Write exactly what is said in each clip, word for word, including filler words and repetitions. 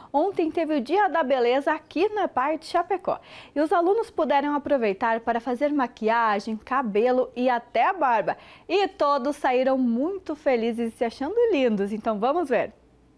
Ontem teve o Dia da Beleza aqui na Pai de Chapecó. E os alunos puderam aproveitar para fazer maquiagem, cabelo e até a barba. E todos saíram muito felizes e se achando lindos. Então vamos ver.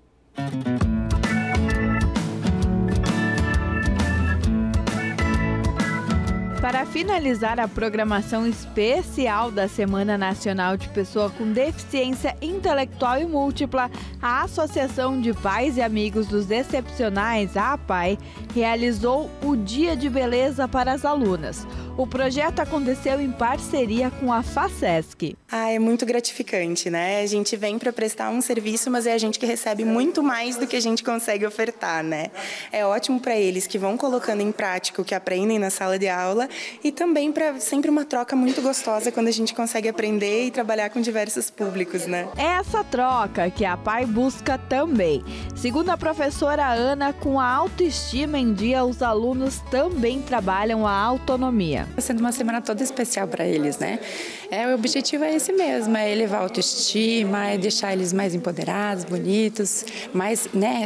Para finalizar a programação especial da Semana Nacional de Pessoa com Deficiência Intelectual e Múltipla, a Associação de Pais e Amigos dos Excepcionais, a APAE, realizou o Dia de Beleza para as alunas. O projeto aconteceu em parceria com a FACESC. Ah, é muito gratificante, né? A gente vem para prestar um serviço, mas é a gente que recebe muito mais do que a gente consegue ofertar, né? É ótimo para eles que vão colocando em prática o que aprendem na sala de aula e também para sempre uma troca muito gostosa quando a gente consegue aprender e trabalhar com diversos públicos, né? É essa troca que a APAE busca também. Segundo a professora Ana, com a autoestima em dia, os alunos também trabalham a autonomia. Está sendo uma semana toda especial para eles, né? É, o objetivo é esse mesmo, é elevar a autoestima, é deixar eles mais empoderados, bonitos, mais, né,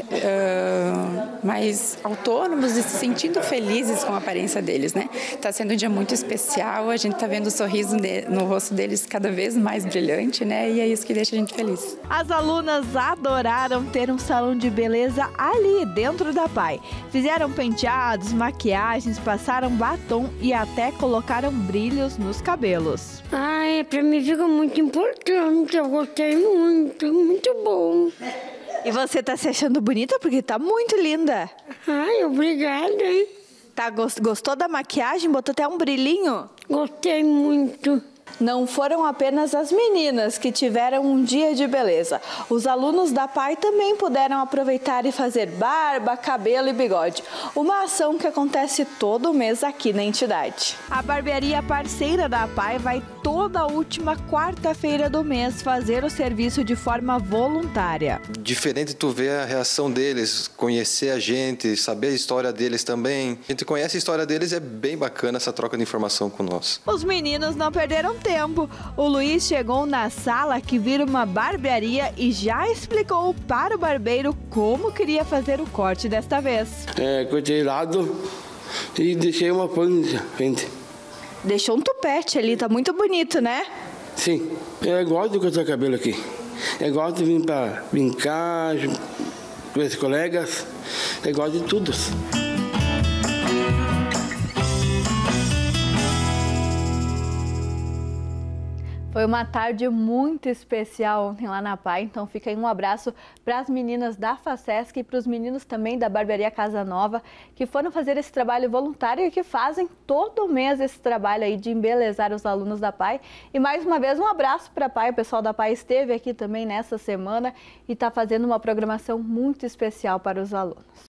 uh, mais autônomos e se sentindo felizes com a aparência deles, né? Está sendo um dia muito especial, a gente está vendo o sorriso no rosto deles cada vez mais brilhante, né? E é isso que deixa a gente feliz. As alunas adoraram ter um salão de beleza ali dentro da APAE. Fizeram penteados, maquiagens, passaram batom e até colocaram brilhos nos cabelos. Ai, para mim fica muito importante, eu gostei muito, muito bom. E você tá se achando bonita porque tá muito linda. Ai, obrigada. Tá, gostou da maquiagem? Botou até um brilhinho? Gostei muito. Não foram apenas as meninas que tiveram um dia de beleza. Os alunos da APAE também puderam aproveitar e fazer barba, cabelo e bigode. Uma ação que acontece todo mês aqui na entidade. A barbearia parceira da APAE vai toda a última quarta-feira do mês fazer o serviço de forma voluntária. Diferente tu ver a reação deles, conhecer a gente, saber a história deles também. A gente conhece a história deles, é bem bacana essa troca de informação com nós. Os meninos não perderam tempo. O Luiz chegou na sala que vira uma barbearia e já explicou para o barbeiro como queria fazer o corte desta vez. É, cortei lado e deixei uma panja. Deixou um tupete ali, tá muito bonito, né? Sim, eu gosto de cortar cabelo aqui. Eu gosto de vir para brincar com os colegas. Eu gosto de tudo. Foi uma tarde muito especial ontem lá na APAE, então fica aí um abraço para as meninas da FACESC e para os meninos também da Barbearia Casa Nova, que foram fazer esse trabalho voluntário e que fazem todo mês esse trabalho aí de embelezar os alunos da APAE. E mais uma vez um abraço para a APAE, o pessoal da APAE esteve aqui também nessa semana e está fazendo uma programação muito especial para os alunos.